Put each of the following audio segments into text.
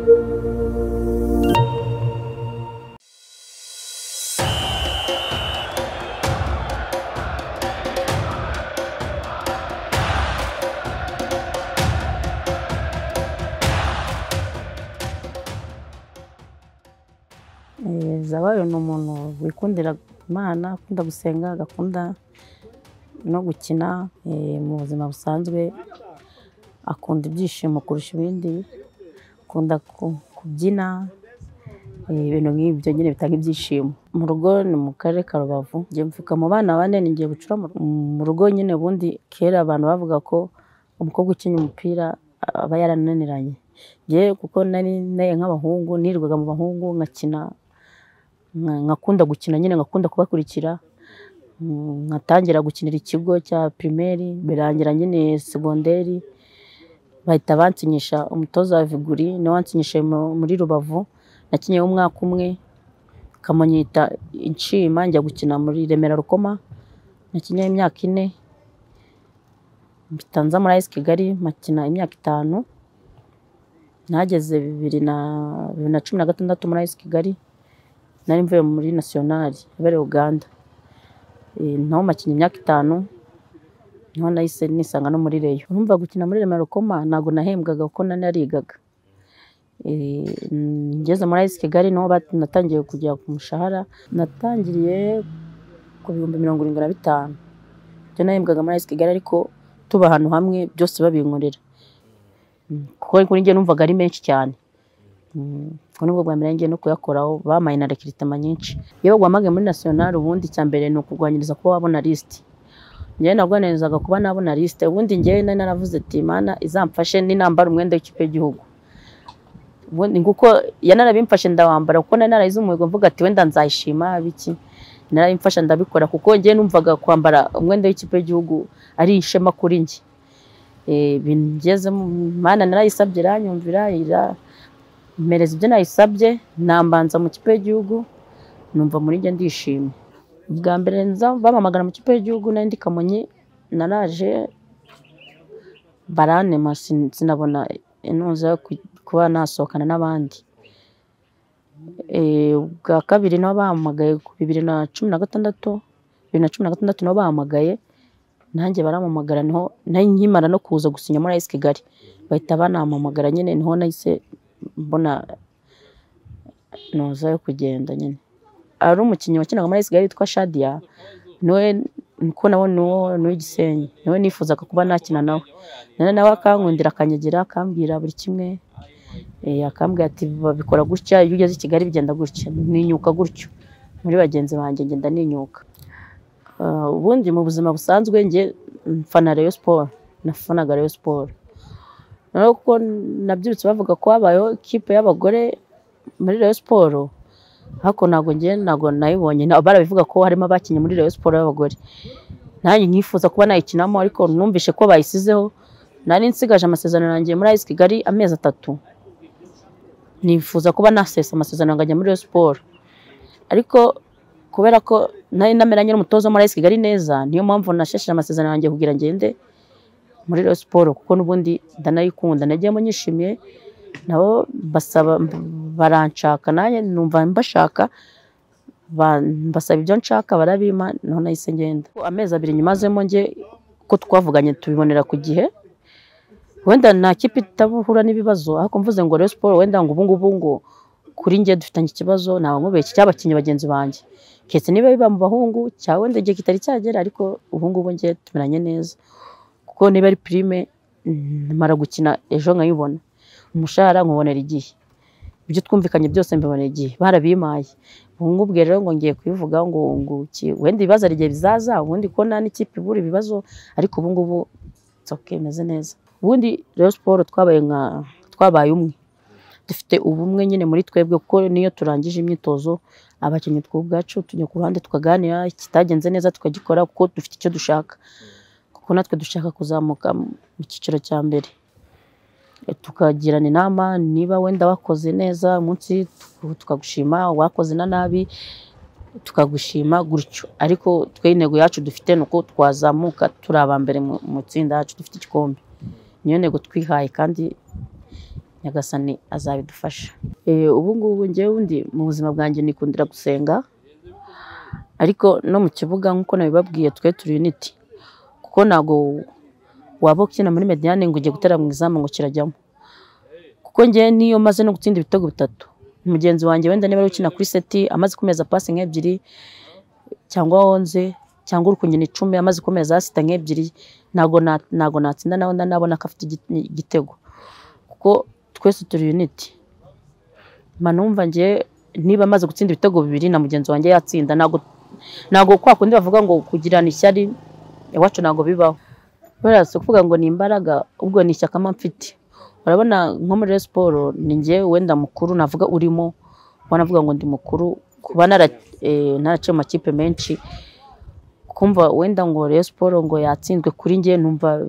Zabayo ni umuntu wikundira Imana, akunda gusenga, agakunda no gukina mu buzima busanzwe, akunda ibyishimo kurusha ibindi, akunda kubyina, ibintu nk'ibyo nyine bitanga ibyishimo. Mu rugo ni mu karere ka Rubavu, ngiye mvuka mu bana bane, ngiye gucura mu rugo nyine. Ubundi kera abantu bavuga ko umukobwa ukina umupira aba yarananiranye. Ngiye kuko nari nk'abahungu, nirirwaga mu bahungu ngakina, ngakunda gukina nyine, ngakunda kubakurikira, ngatangira gukinira ikigo cya primaire, birangira nyine segonderi bahita bansinyisha umutoza wa Viguri, niwe wansinyishe muri Rubavu. Nakinye umwaka umwe, Kamonyi inshima, njya gukina muri Remera Rukoma, nakinye imyaka 4, mbitanza muri AS Kigali makina imyaka 5, nageze 2016 muri AS Kigali, nari mvuye muri nationali ibere Uganda. Naho makinye imyaka 5, niho nahise nisanga no muri Reyo. Urumva gukina muri Remera Rukoma ntago nahembwaga kuko narigaga. Ngeze muri AS Kigali niho natangiye kujya ku mushahara, natangiriye ku 75,000. Byo nahembwaga muri AS Kigali, ariko tuba ahantu hamwe byose babinkorera, kuko kuri njye numvaga ari menshi cyane. Ko nubwo bwa mbere ngiye no kuyakoraho bamaye na recruitment nyinshi. Iyo bagwamage muri national, ubundi cyambere no kugwanyiriza kuba wabona list. Njye nagwanezaga kuba nabona list. Ubundi njye naravuze ati Imana izamfashe ninambara umwenda w'ikipe y'igihugu. Ubundi nguko yanarabimfashe ndawambara, kuko narayize umuhigo mvuga ati wenda nzayishima biki. Narabimfasha ndabikora, kuko njye numvaga kwambara umwenda w'ikipe y'igihugu ari ishema kuri njye. Bingeze Imana narayisabye, iranyumvira, mereza ibyo nayisabye, nambanza mu kipe y'igihugu, numva muri njye ndishimye. Bwa mbere nza bamamagara mu kipe y'igihugu nari ndi Kamonyi, naraje baranema, sinabona intuza kuba nasohokana n'abandi. Bwa kabiri nabo bahamagaye ku 2016 nabo bahamagaye, nanjye baramamagara, niho nkimara no kuza gusinya muri AS Kigali bahita banamamagara nyine, niho nahise mbona noza yo kugenda nyine. Ari umukinnyi wakinaga muri AS Kigali yitwa Shadia, niwe niko nawe Gisenyi, niwe nifuzaga kuba nakina nawe. Nawe akankundira, akanyagira, akambwira buri kimwe, akambwira ati babikora gutya, iyo ugeze i Kigali bigenda gutya, ninyuka gutyo muri bagenzi banjye, ngenda ninyuka. Ubundi mu buzima busanzwe nge mfana Rayon Sport, nafanaga Rayon Sport. Nuko nabyutse bavuga ko habayeho ikipe y'abagore muri Rayon Sport, hako nago nayibonye, barabivuga ko harimo abakinye muri Rayon Sport y'abagore. Nanjye nkifuza kuba nayikinamo, ariko numvishe ko bayisizeho. Nari nsigaje amasezerano yanjye muri AS Kigali amezi 3, nifuza kuba nasesa amasezerano ngajya muri Rayon Sport, ariko kubera ko nari nameranye n'umutoza muri AS Kigali neza, niyo mpamvu nashesheje amasezerano yanjye kugira ngende muri Rayon Sport, kuko nubundi ndanayikunda, nagiyemo nyishimiye. Nabo basaba baranshaka, nanjye numva mbashaka, basaba ibyo nshaka barabima, naho nahise ngenda. Amezi 2 nyimazemo nge ko twavuganye tubibonera ku gihe, wenda nta kipe itabuhura n'ibibazo, ariko mvuze ngo Rayon Sport wenda ngo ubungubu ngo kuri nge dufitanye ikibazo, naba nkubeshye cy'abakinyi bagenzi banjye, ketse niba biba mu bahungu cyawe wenda igihe kitari cyagera, ariko ubungubu nge tumeranye neza, kuko niba ari prime mara gukina ejo nkayibona, umushahara nkubonera igihe, ibyo twumvikanye byose mbibonera igihe, barabimaye. Ubungubu rero ngo ngiye kwivuga ngo wenda ibibazo ari igihe bizaza, ubundi ko nta n'ikipe ibura ibibazo, ariko ubungubu okay, meze neza. Ubundi Rayon Sport twabaye umwe, dufite ubumwe nyine muri twebwe, kuko niyo turangije imyitozo abakinnyi twubwacu tujya ku ruhande tukaganira, kitagenze neza tukagikora, kuko dufite icyo dushaka, kuko natwe dushaka kuzamuka mu cyiciro cya mbere. Tukagirana inama, niba wenda wakoze neza umunsi tukagushima, wakoze na nabi tukagushima gutyo, ariko twe intego yacu dufite nuko twazamuka turi aba mbere mu tsinda yacu, dufite igikombe. Niyo ntego twihaye, kandi Nyagasani azabidufasha. Ubu ngubu njyewe undi mu buzima bwanjye nikundira gusenga, ariko no mu kibuga nk'uko nabibabwiye twe turi unity, kuko ntago waba ukina muri Mediane ngo ugiye gutera mu izamu ngo kirajyamo, kuko njye niyo maze no gutsinda ibitego 3 mugenzi wanjye wenda niba ukina kuri seti amaze kumeza pasi nk'ebyiri cyangwa 11 cyangwa urukunyine 10 amaze kumeza asita nk'ebyiri, ntago natsinda nawe nabona ko afite igitego, kuko twese turi unity. Manumva njye niba amaze gutsinda ibitego 2 na mugenzi wanjye yatsinda, ntago kwa kundi bavuga ngo kugirana ishyari iwacu ntago bibaho. Barase kuvuga ngo ni imbaraga, ubwo ni ishyaka mfite. Urabona nko muri Sport ni njye wenda mukuru navuga urimo, wanavuga ngo ndi mukuru kuba naraciye amakipe menshi, kumva wenda ngo Sport ngo yatsinzwe kuri njye numva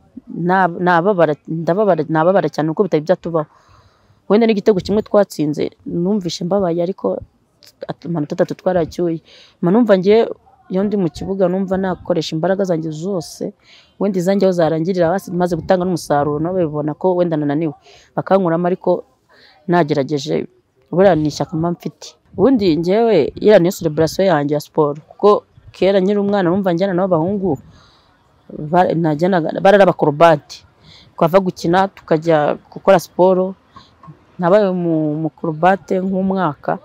nababara cyane uko bitari byatubaho. Wenda n'igitego kimwe twatsinze numvishe mbabaye, ariko amanota 3 twaracyuye. Manumva njye iyo ndi mu kibuga numva nakoresha imbaraga zanjye zose, wenda izanjye aho zarangirira maze gutanga n'umusaruro no babibona ko wenda nananiwe bakankuramo, ariko nagerageje buriya ni ishyaka mfite. Ubundi njyewe ira niyo celebration yanjye ya Sport, kuko kera nyiri umwana numva njyana n'abahungu barara abakorobati, twava gukina tukajya gukora Sport. Nabaye mu korobate nk'umwaka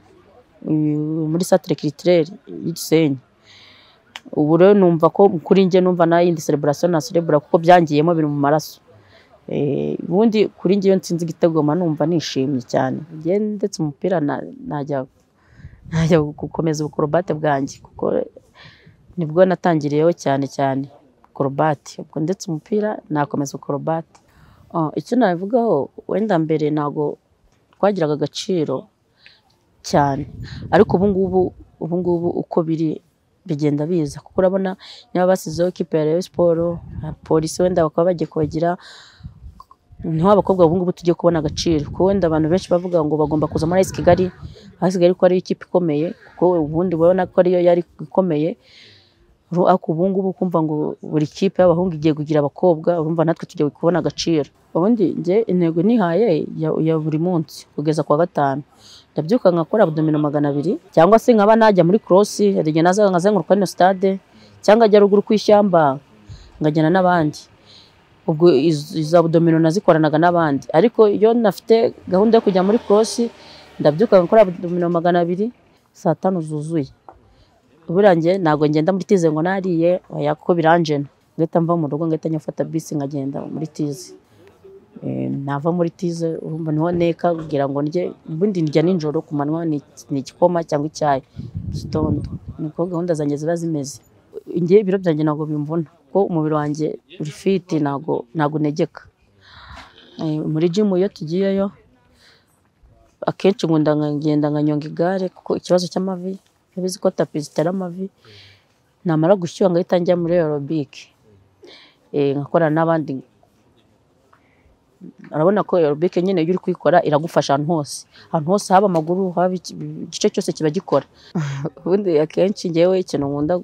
muri Centre Culturel y'Gisenyi. Ubu rero numva ko kuri njye numva na yindi celebration na celebra kuko byangiyemo biri mu maraso. Ubundi kuri njye iyo nsinzi igitego numva nishimye cyane. Njye ndetse umupira najya gukomeza ubukorobate bwanjye, kuko nibwo natangiriyeho cyane korobate, ubwo ndetse umupira nakomeza ukorobate. Icyo nabivugaho wenda mbere ntago twagiraga agaciro cyane, ariko ubu ngubu uko biri bigenda biza, kuko urabona niba basizeho ikipe ya Rayon Sport, polisi wenda bakaba bagiye kubagira, niho abakobwa ubu ngubu tugiye kubona agaciro, kuko wenda abantu benshi bavuga ngo bagomba kuza muri AS Kigali, AS Kigali ko ari ikipe ikomeye, kuko ubundi babona ko ariyo yari ikomeye. Ako ubu ngubu kumva ngo buri kipe y'abahungu igiye kugira abakobwa, urumva natwe tugiye kubona agaciro. Ubundi njye intego nihaye ya buri munsi kugeza kwa 5 ndabyuka nkakora abdomino 200, cyangwa se nkaba najya muri cross yagiye nazenguruka no stade, cyangwa ajya ruguru kwishyamba ngajyana n'abandi. Ubwo izo abdomino nazikoranaga n'abandi, ariko iyo nafite gahunda yo kujya muri cross ndabyuka nkakora abdomino 200 saa 5 zuzuye. Uburangiye ntago ngenda muri tize ngo nariye yako biranjena, ngahita mva mu rugo ngahita nyafata bisi nkagenda muri tize. Nava muri tize urumva niho neka kugira ngo ndye, ubundi ndya ninjoro ku manywa ni igikoma cyangwa icyayi gitondo. Niko gahunda zanjye ziba zimeze. Njye ibiro byanjye ntago bimvuna, kuko umubiri wanjye uri fit, ntago negeka. Muri gym iyo tugiyeyo akenshi ngenda nkanyonga igare, kuko ikibazo cy'amavi yabizi ko tapi zitera amavi. Namara gushyuha ngahita njya muri aerobic, nkakora n'abandi. Arabona ko aerobic nyine iyo uri kwikora iragufasha ahantu hose haba amaguru haba igice cyose kiba gikora. Ubundi akenshi njyewe ikintu nkunda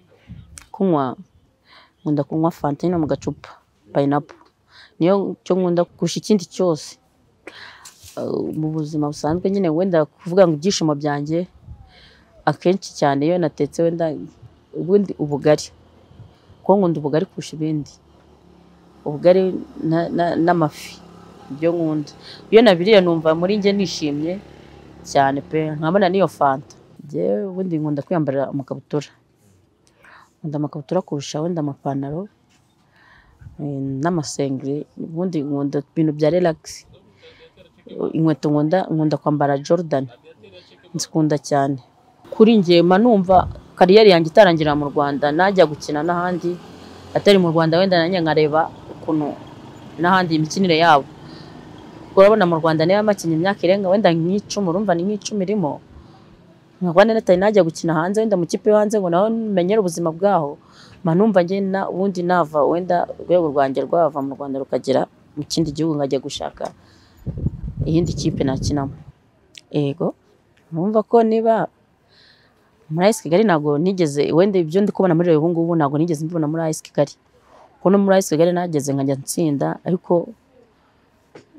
kunywa fanta mu gacupa pineapple, niyo cyo nkunda kurusha ikindi cyose mu buzima busanzwe. Nyine wenda kuvuga ngo ibyishimo byanjye akenshi cyane iyo natetse wenda ubundi ubugari, kuko nkunda ubugari kurusha ibindi. Ubugari n'amafi byo nkunda, iyo nabiriye numva muri njye nishimye cyane pe, nkabona niyo fanta. Njye ubundi nkunda kwiyambara amakabutura, nkunda amakabutura kurusha wenda amapantaro n'amasengeri. Ubundi nkunda ibintu bya relax. Inkweto nkunda kwambara Jordan, nzikunda cyane. Kuri njye manumva kariyeri yanjye itarangira mu Rwanda, najya gukina n'ahandi atari mu Rwanda, wenda nanjye nkareba ukuntu n'ahandi imikinire yabo. Urabona mu Rwanda niba makinye imyaka irenga wenda nk'icumi, urumva ni nk'icumi irimo, nkabona natari najya gukina hanze wenda mu kipe yo hanze ngo naho menyere ubuzima bwaho. Manumva njye ubundi nava wenda urwego rwanjye rwava mu Rwanda rukagera mu kindi gihugu ngajya gushaka iyindi kipe nakinamo. Ego numva ko niba muri AS Kigali ntago nigeze, wenda ibyo ndi kubona muri ubu ngubu ntago nigeze mbibona muri AS Kigali, kuko no muri AS Kigali nageze nkajya nsinda, ariko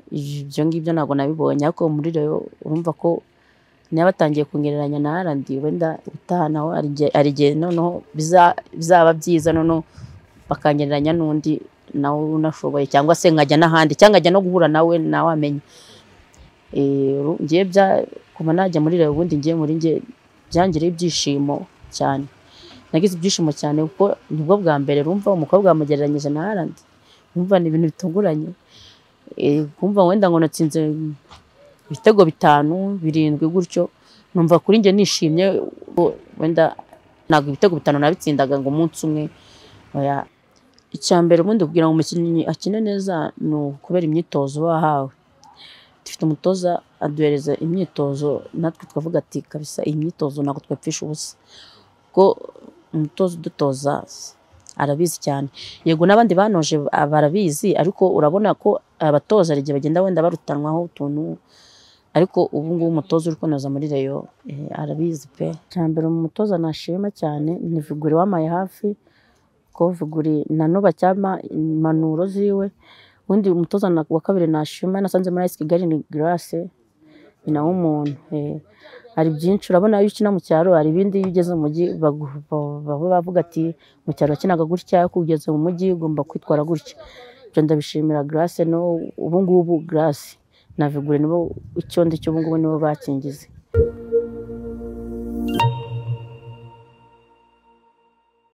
ibyo ngibyo ntabwo nabibonye, ariko muri Rayon urumva ko niba batangiye kungereranya na Haaland wenda ubutaha naho hari igihe noneho bizaba byiza noneho bakangereranya n'undi nawe unashoboye, cyangwa se nkajya n'ahandi cyangwa nkajya no guhura nawe wamenya. Ngiye kuva najya muri Rayon ubundi ngiye muri nge byangiriye ibyishimo cyane, nagize ibyishimo cyane kuko nibwo bwa mbere rumva umukobwa bamugereranyije na Haaland, numva ni ibintu bitunguranye. Kumva wenda ngo natsinze ibitego 5, 7 gutyo, numva kuri nge nishimye, wenda ntabwo ibitego 5 nabitsindaga ngo umunsi umwe. Icya mbere ubundi kugira ngo umukinnyi akine neza ni ukubera imyitozo bahawe. Dufite umutoza aduhereza imyitozo, natwe twavuga ati kabisa iyi myitozo ntabwo twapfisha ubusa, kuko umutoza udutoza arabizi cyane. Yego n'abandi banoje barabizi, ariko urabona ko abatoza hari igihe bagenda wenda barutanwaho utuntu, ariko ubu ngubu umutoza uri kunoza muri Rayon arabizi pe. Icya mbere umutoza nashima cyane ni Viguri wamaye hafi, ko Viguri nanuba cyama impanuro ziwe. Ubundi umutoza wa kabiri nashima nasanze muri AS Kigali ni Grace, ni nawe umuntu. Hari byinshi urabona iyo ukina mu cyaro, hari ibindi iyo ugeze mu mujyi bavuga ati mu cyaro wakinaga gutya, ariko ugeze mu mujyi ugomba kwitwara gutya. Ibyo ndabishimira Grace, no ubu ngubu Grace na Viguri nibo icyo ndi cyo ubu ngubu nibo bakingize.